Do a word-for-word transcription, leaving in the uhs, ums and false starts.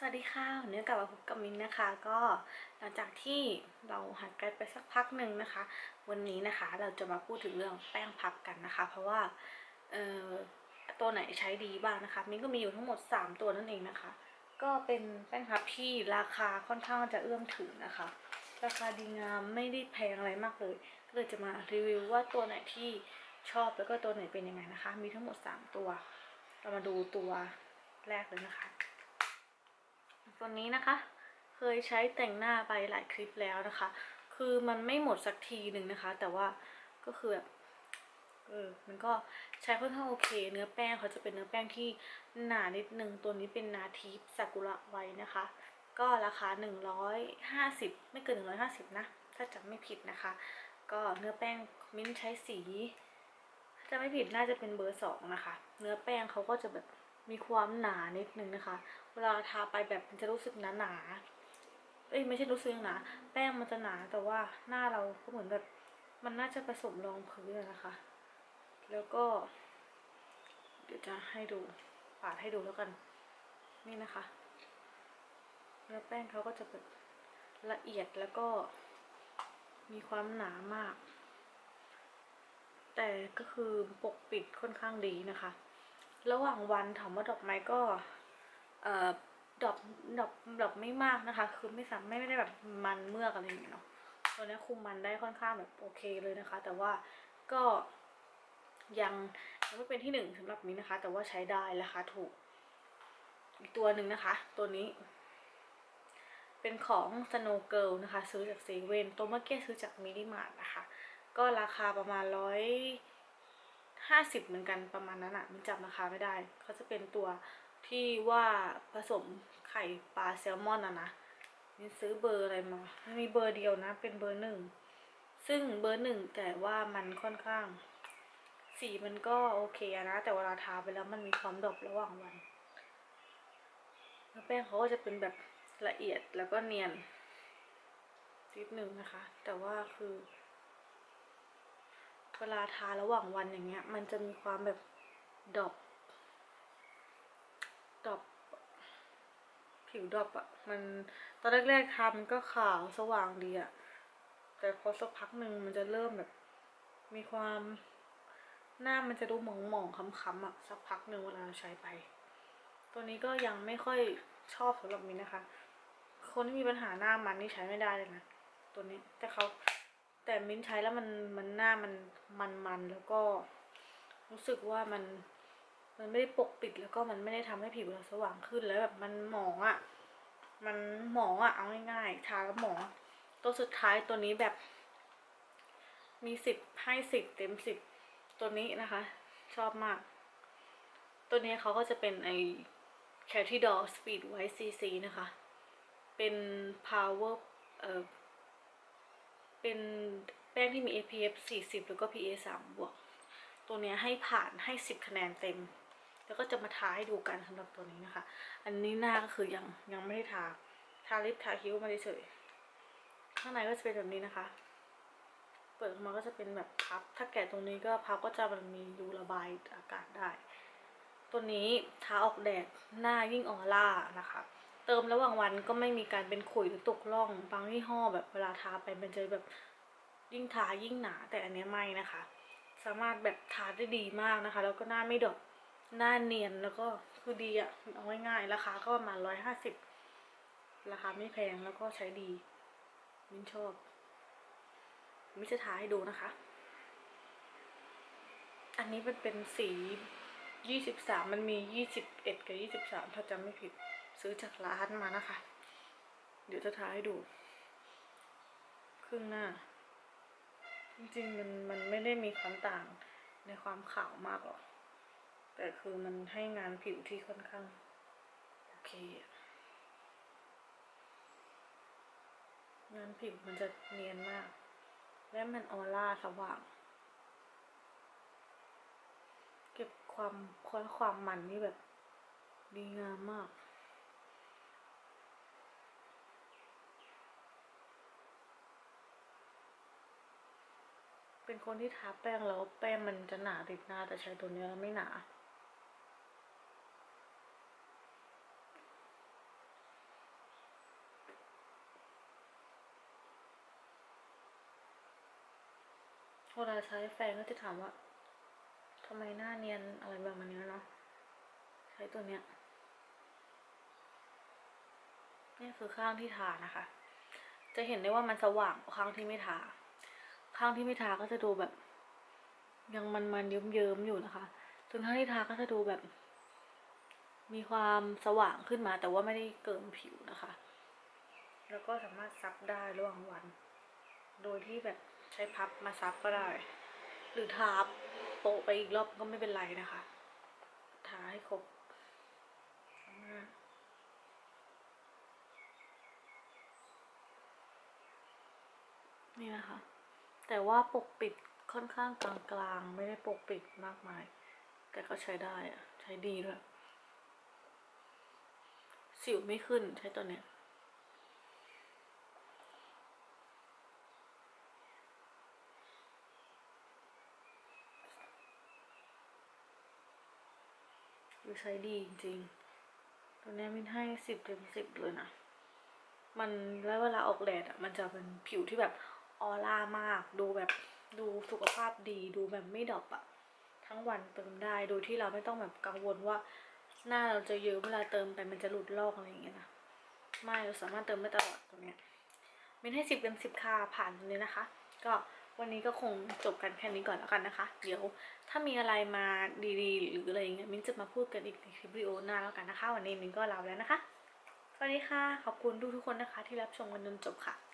วัสดีค่ะวันนี้กลับมาพบกับมินนะคะก็หลังจากที่เราหายกันไปสักพักหนึ่งนะคะ วันนี้นะคะเราจะมาพูดถึงเรื่องแป้งพับกันนะคะ เพราะว่าเอ่อตัวไหนใช้ดีบ้างนะคะมินก็มีอยู่ทั้งหมดสามตัวนั่นเองนะคะ ก็เป็นแป้งพับที่ราคาค่อนข้างจะเอื้อมถึงนะคะ ราคาดีงามไม่ได้แพงอะไรมากเลยก็เลยจะมารีวิวว่าตัวไหนที่ชอบแล้วก็ตัวไหนเป็นยังไงนะคะ มีทั้งหมดสามตัวเรามาดูตัวแรกเลยนะคะตัวนี้นะคะเคยใช้แต่งหน้าไปหลายคลิปแล้วนะคะคือมันไม่หมดสักทีหนึ่งนะคะแต่ว่าก็คือแบบเออมันก็ใช้ค่อนข้างโอเคเนื้อแป้งเขาจะเป็นเนื้อแป้งที่หนานิดนึงตัวนี้เป็นนาทีซากุระไว้นะคะก็ราคาหนึ่งร้อยห้าสิบไม่เกินหนึ่งร้อยห้าสิบนะถ้าจำไม่ผิดนะคะก็เนื้อแป้งมิ้นใช้สีถ้าไม่ผิดน่าจะเป็นเบอร์สองนะคะเนื้อแป้งเขาก็จะแบบมีความหนานิดนึงนะคะเวลาทาไปแบบมันจะรู้สึกหนาหนาเอ้ยไม่ใช่รู้สึกหนาแป้งมันจะหนาแต่ว่าหน้าเราก็เหมือนแบบมันน่าจะผสมรองพื้นนะคะแล้วก็เดี๋ยวจะให้ดูปาดให้ดูแล้วกันนี่นะคะเนื้อแป้งเขาก็จะแบบละเอียดแล้วก็มีความหนามากแต่ก็คือปกปิดค่อนข้างดีนะคะระหว่างวันถามว่าดอกไม้ก็เอ่อดอกดอกดอกไม่มากนะคะคือไม่สามไม่ได้แบบมันเมือกอะไรอย่างเงี้ยเนาะตัวนี้คุมมันได้ค่อนข้างแบบโอเคเลยนะคะแต่ว่าก็ยังยังไม่เป็นที่หนึ่งสำหรับนี้นะคะแต่ว่าใช้ได้ราคาถูกอีกตัวหนึ่งนะคะตัวนี้เป็นของ Snow Girl นะคะซื้อจากเซเว่นตัวเมื่อกี้ซื้อจากมินิมาร์ทนะคะก็ราคาประมาณร้อยห้าสิบเหมือนกันประมาณนั้นอะมันจำราคาไม่ได้เขาจะเป็นตัวที่ว่าผสมไข่ปลาแซลมอนอะนะนี่ซื้อเบอร์อะไรมามันมีเบอร์เดียวนะเป็นเบอร์หนึ่งซึ่งเบอร์หนึ่งแต่ว่ามันค่อนข้างสีมันก็โอเคนะแต่เวลาทาไปแล้วมันมีความดรอประหว่างวันแล้วแป้งเขาก็จะเป็นแบบละเอียดแล้วก็เนียนนิดนึงนะคะแต่ว่าคือเวลาทาระหว่างวันอย่างเงี้ยมันจะมีความแบบดรอปดรอปผิวดรอปอะมันตอนแรกๆทามันก็ขาวสว่างดีอะแต่พอสักพักหนึ่งมันจะเริ่มแบบมีความหน้ามันจะดูหมองๆค้ำๆอะสักพักหนึ่งเวลาใช้ไปตัวนี้ก็ยังไม่ค่อยชอบสำหรับมินนะคะคนที่มีปัญหาหน้ามันนี่ใช้ไม่ได้เลยนะตัวนี้แต่เขาแต่มิ้นใช้แล้วมันมันหน้ามันมันมันแล้วก็รู้สึกว่ามันมันไม่ได้ปกปิดแล้วก็มันไม่ได้ทำให้ผิวเราสว่างขึ้นแล้วแบบมันหมองอ่ะมันหมองอ่ะเอาง่ายๆทาแล้วหมองตัวสุดท้ายตัวนี้แบบมีสิบให้สิบเต็มสิบตัวนี้นะคะชอบมากตัวนี้เขาก็จะเป็นไอแคลที่ดอสปีดไวท์ซีซีนะคะเป็น power เอ่อเป็นแป้งที่มี เอ พี เอฟ สี่สิบแล้วก็ พี เอ สามบวกตัวนี้ให้ผ่านให้สิบคะแนนเต็มแล้วก็จะมาทาให้ดูกันสำหรับตัวนี้นะคะอันนี้หน้าก็คือยังยังไม่ได้ทาทาลิปทาคิ้วมาเฉยข้างในก็จะเป็นแบบนี้นะคะเปิดออกมาก็จะเป็นแบบพับถ้าแกะตรงนี้ก็พับก็จะมันมีรูระบายอากาศได้ตัวนี้ทาออกแดดหน้ายิ่งออร่านะคะเติมระหว่างวันก็ไม่มีการเป็นขุยหรือตกร่องบางยี่ห้อแบบเวลาทาไปมันจะแบบยิ่งทายิ่งหนาแต่อันนี้ไม่นะคะสามารถแบบทาได้ดีมากนะคะแล้วก็หน้าไม่ดกหน้าเนียนแล้วก็คือดีอะเอาง่ายๆราคาก็ประมาณร้อยห้าสิบราคาไม่แพงแล้วก็ใช้ดีมินชอบมินจะทาให้ดูนะคะอันนี้มันเป็นสียี่สิบสามมันมียี่สิบเอ็ดกับยี่สิบสามถ้าจำไม่ผิดซื้อจากร้านมานะคะเดี๋ยวจะทาให้ดูครึ่งหน้าจริงๆมันมันไม่ได้มีความต่างในความขาวมากหรอกแต่คือมันให้งานผิวที่ค่อนข้างโอเคงานผิวมันจะเนียนมากและมันออร่าสว่างเก็บความความความมันนี่แบบดีงามมากเป็นคนที่ทาแป้งแล้วแป้งมันจะหนาติดหน้าแต่ใช้ตัวนี้แล้วไม่หนาเวลาใช้แฟนก็จะถามว่าทำไมหน้าเนียนอะไรแบบนี้เนาะใช้ตัวเนี้ยนี่คือข้างที่ทานะคะ จะเห็นได้ว่ามันสว่างกว่าข้างที่ไม่ทา ข้างที่ไม่ทาก็จะดูแบบ ยังมันๆเยิ้มๆอยู่นะคะส่วนข้างที่ทาก็จะดูแบบ มีความสว่างขึ้นมาแต่ว่าไม่ได้เกินผิวนะคะ แล้วก็สามารถซับได้ระหว่างวัน โดยที่แบบใช้พับมาซับก็ได้ หรือทาโปะไปอีกรอบก็ไม่เป็นไรนะคะ ทาให้ครบนี่นะคะ แต่ว่าปกปิดค่อนข้างกลางๆไม่ได้ปกปิดมากมาย แต่ก็ใช้ได้อะใช้ดีด้วยสิวไม่ขึ้นใช้ตัวเนี้ยคือใช้ดีจริงๆตัวนี้มินให้สิบเต็มสิบเลยนะมันแล้วเวลาออกแดดอ่ะมันจะเป็นผิวที่แบบออร่ามากดูแบบดูสุขภาพดีดูแบบไม่ดรอปอ่ะทั้งวันเติมได้โดยที่เราไม่ต้องแบบกังวลว่าหน้าเราจะเยอะเวลาเติมไปมันจะหลุดลอกอะไรอย่างเงี้ยนะไม่เราสามารถเติมได้ตลอดตรงเนี้ยมินให้สิบเต็มสิบค่ะผ่านเลยนะคะก็วันนี้ก็คงจบกันแค่นี้ก่อนแล้วกันนะคะเดี๋ยวถ้ามีอะไรมาดีๆหรืออะไรอย่างเงี้ยมินจะมาพูดกันอีกในคลิปวิดีโอหน้าแล้วกันนะคะวันนี้มินก็ลาแล้วนะคะสวัสดีค่ะขอบคุณทุกทุกคนนะคะที่รับชมกันจนจบค่ะ